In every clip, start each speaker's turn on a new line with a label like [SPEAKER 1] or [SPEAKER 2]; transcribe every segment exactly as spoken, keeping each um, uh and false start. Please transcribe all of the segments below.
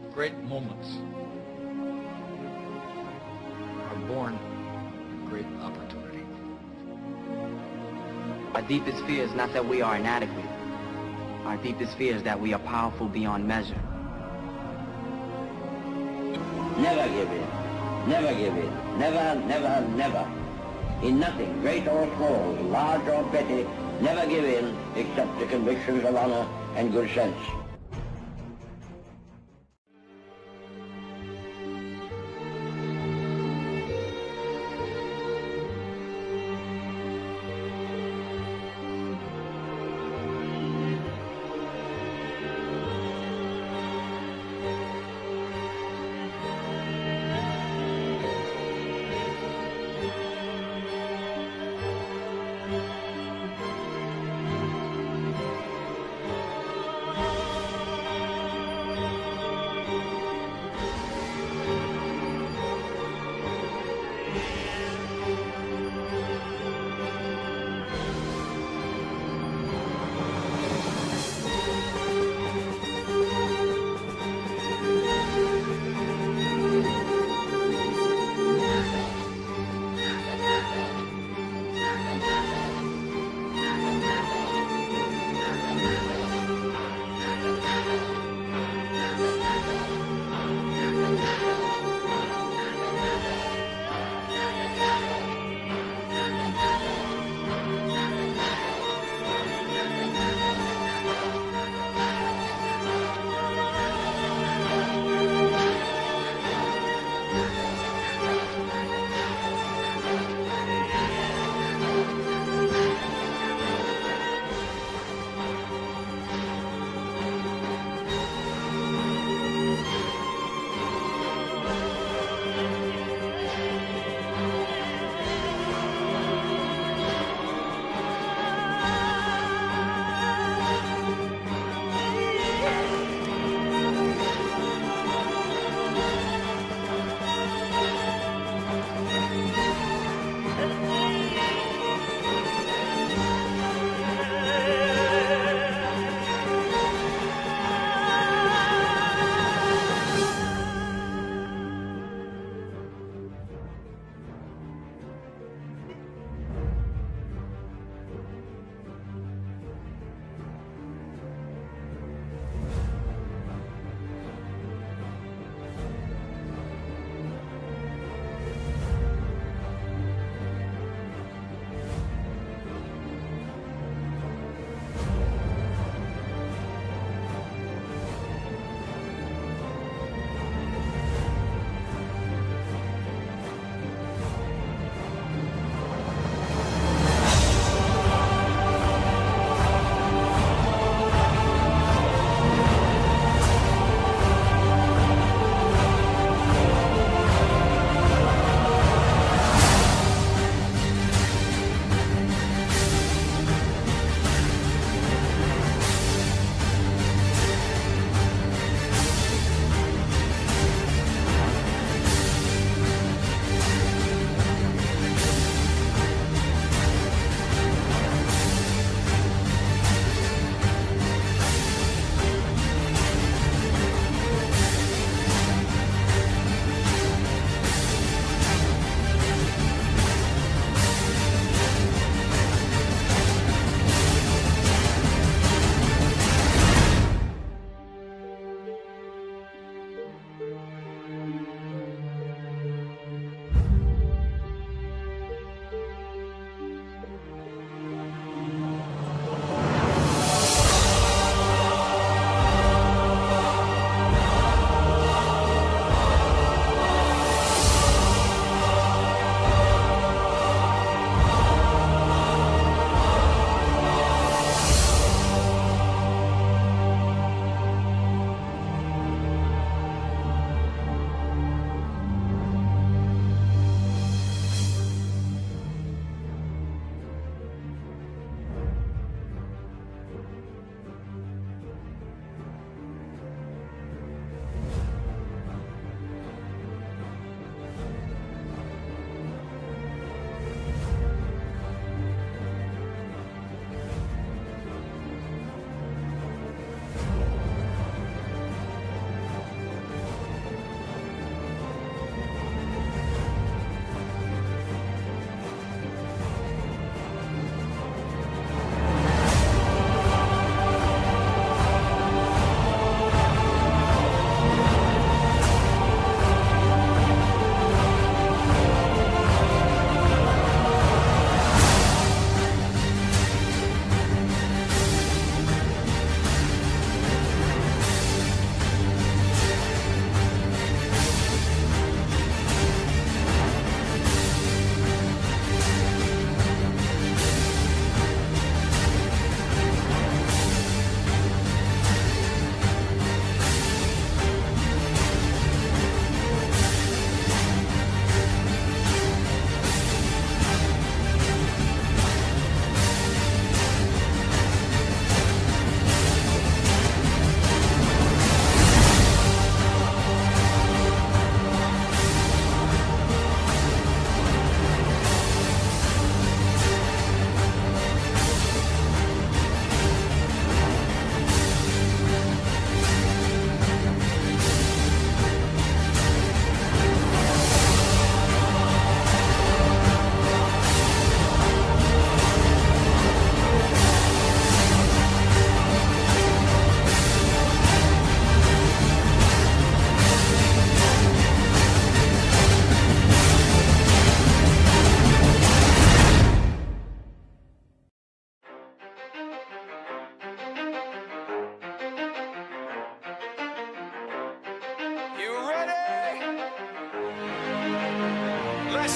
[SPEAKER 1] Great moments are born of great opportunity.
[SPEAKER 2] Our deepest fear is not that we are inadequate. Our deepest fear is that we are powerful beyond measure.
[SPEAKER 3] Never give in. Never give in. Never, never, never. In nothing, great or small, large or petty, never give in except to convictions of honor and good sense.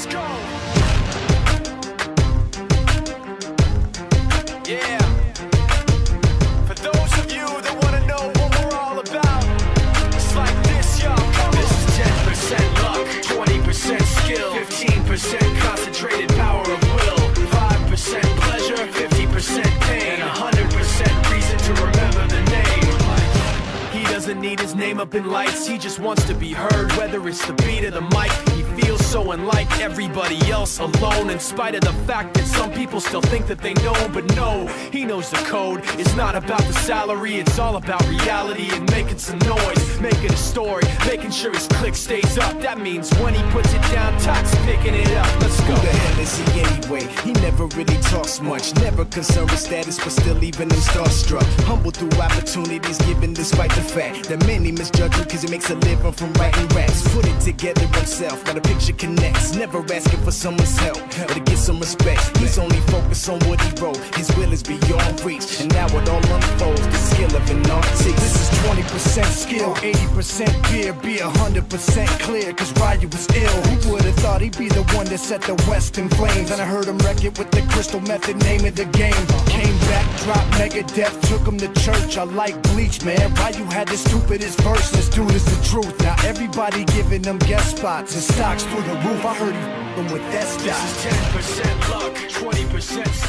[SPEAKER 4] Let's go. Yeah. For those of you that want to know what we're all about, it's like this, y'all. Come on. This is ten percent luck, twenty percent skill, fifteen percent concentrated power of will, five percent pleasure, fifty percent pain, and one hundred percent reason to remember the name. He doesn't need his name up in lights, he just wants to be heard, whether it's the beat or the mic. He feels so unlike everybody else, alone, in spite of the fact that some people still think that they know. But no, he knows the code. It's not about the salary, it's all about reality and making some noise, making a story, making sure his click stays up. That means when he puts it down, Todd's picking it up. Let's go.
[SPEAKER 5] Who the hell is he anyway? He never really talks much, never concerned with status, but still even him starstruck. Humble through opportunities given despite the fact that many misjudge him cause he makes a living from writing raps. Put it together himself, got a picture connects, never asking for someone's help or to get some respect. He's only focused on what he wrote, his will is beyond reach, and now it all unfolds, the skill of an artist. This is twenty percent skill, eighty percent fear, be one hundred percent clear, cause Ryu was ill. Who would've thought he'd be the one that set the West in flames? And I heard him wreck it with the crystal method, name of the game. Came back, dropped Megadeth, took him to church. I like Bleach, man. Ryu had the stupidest verse, this dude is the truth. Now everybody giving them guest spots and stocks through the roof. I heard he f***ing with that stock.
[SPEAKER 4] This is ten percent luck, twenty percent